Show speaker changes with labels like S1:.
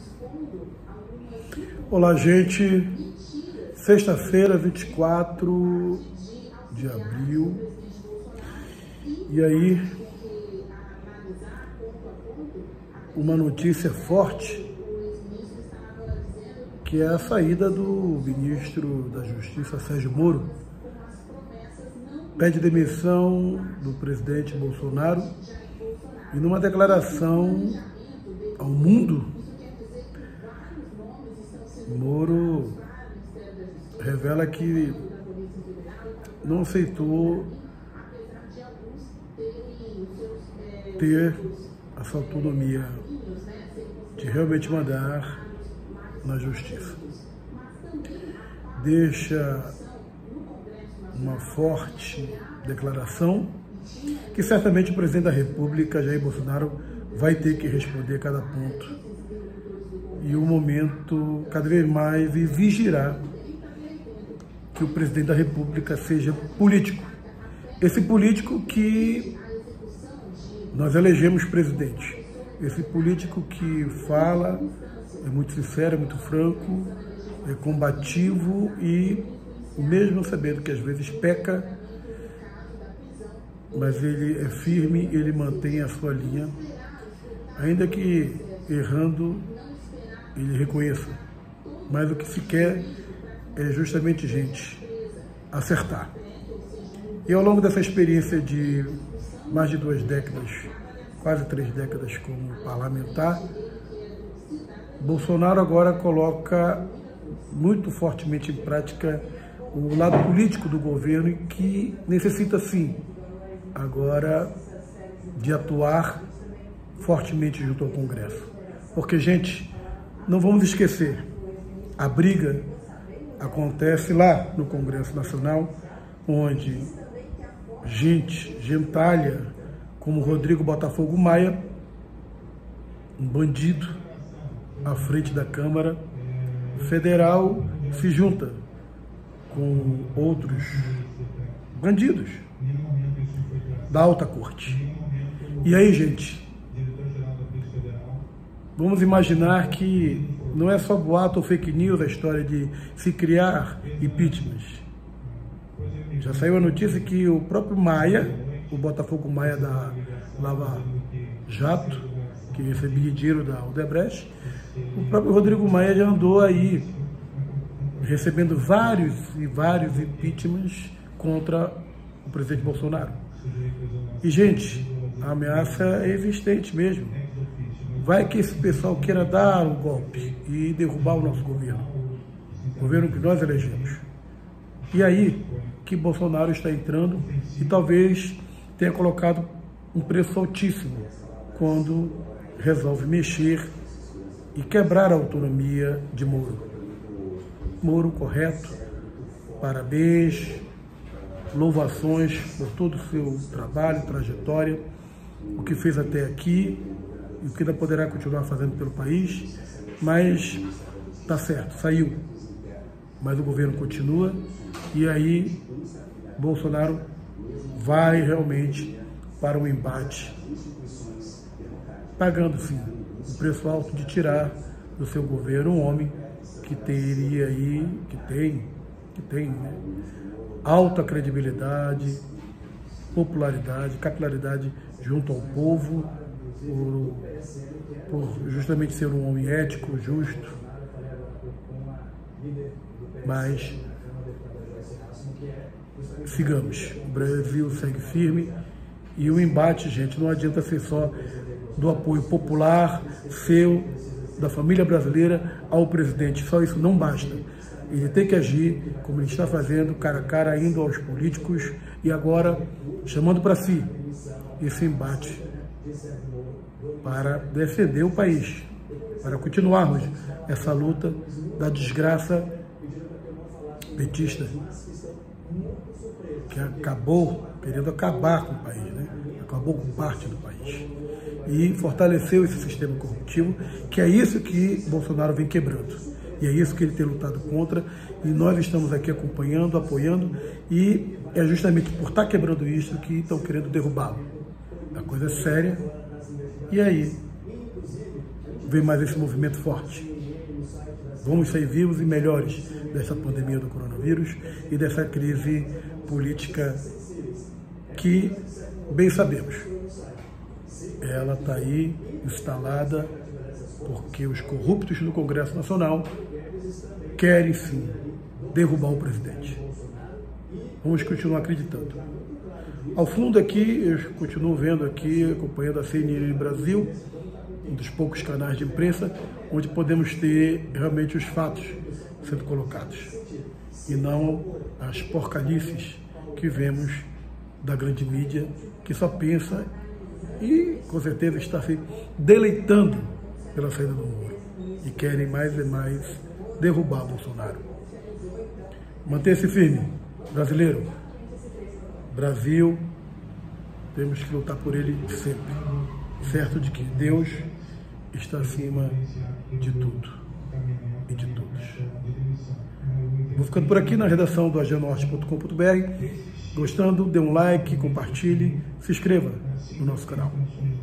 S1: Olá, gente. Sexta-feira, 24 de abril. E aí, uma notícia forte, que é a saída do ministro da Justiça, Sérgio Moro. Pede demissão do presidente Bolsonaro e numa declaração ao mundo, Moro revela que não aceitou ter essa autonomia de realmente mandar na justiça. Deixa uma forte declaração que certamente o presidente da República, Jair Bolsonaro, vai ter que responder a cada ponto. E o momento cada vez mais exigirá que o presidente da República seja político. Esse político que nós elegemos presidente. Esse político que fala, é muito sincero, é muito franco, é combativo e, mesmo sabendo que às vezes peca, mas ele é firme, ele mantém a sua linha, ainda que errando, ele reconheça. Mas o que se quer é justamente, gente, acertar. E ao longo dessa experiência de mais de 2 décadas, quase 3 décadas como parlamentar, Bolsonaro agora coloca muito fortemente em prática o lado político do governo e que necessita, sim, agora de atuar fortemente junto ao Congresso. Porque, gente, não vamos esquecer, a briga acontece lá no Congresso Nacional, onde gentalha como Rodrigo Botafogo Maia, um bandido à frente da Câmara Federal, se junta com outros bandidos da alta corte. E aí, gente, vamos imaginar que não é só boato ou fake news a história de se criar impeachments. Já saiu a notícia que o próprio Maia, o Botafogo Maia da Lava Jato, que recebia dinheiro da Odebrecht, o próprio Rodrigo Maia já andou aí recebendo vários impeachments contra o presidente Bolsonaro. E, gente, a ameaça é existente mesmo. Vai que esse pessoal queira dar um golpe e derrubar o nosso governo que nós elegemos. E aí que Bolsonaro está entrando e talvez tenha colocado um preço altíssimo quando resolve mexer e quebrar a autonomia de Moro. Moro, correto, parabéns, louvações por todo o seu trabalho, trajetória, o que fez até aqui e o que ainda poderá continuar fazendo pelo país, mas tá certo, saiu. Mas o governo continua e aí Bolsonaro vai realmente para um embate, pagando sim o preço alto de tirar do seu governo um homem que teria aí, que tem né, alta credibilidade, popularidade, capilaridade junto ao povo, por justamente ser um homem ético, justo, mas sigamos, o Brasil segue firme e o embate, gente, não adianta ser só do apoio popular, seu, da família brasileira ao presidente, só isso não basta. Ele tem que agir como ele está fazendo, cara a cara, indo aos políticos e agora chamando para si esse embate para defender o país, para continuarmos essa luta da desgraça petista que acabou querendo acabar com o país, né? Acabou com parte do país e fortaleceu esse sistema corruptivo, que é isso que Bolsonaro vem quebrando. E é isso que ele tem lutado contra, e nós estamos aqui acompanhando, apoiando, e é justamente por estar quebrando isso que estão querendo derrubá-lo. A coisa é séria, e aí ver mais esse movimento forte. Vamos sair vivos e melhores dessa pandemia do coronavírus e dessa crise política que, bem sabemos, ela está aí instalada porque os corruptos do Congresso Nacional querem, sim, derrubar o presidente. Vamos continuar acreditando. Ao fundo aqui, eu continuo vendo aqui, acompanhando a CNN Brasil, um dos poucos canais de imprensa, onde podemos ter realmente os fatos sendo colocados, e não as porcarices que vemos da grande mídia, que só pensa e, com certeza, está se deleitando pela saída do muro, e querem mais e mais derrubar Bolsonaro. Mantenha-se firme, brasileiro. Brasil, temos que lutar por ele sempre, certo de que Deus está acima de tudo e de todos. Vou ficando por aqui na redação do agenorte.com.br. Gostando, dê um like, compartilhe, se inscreva no nosso canal.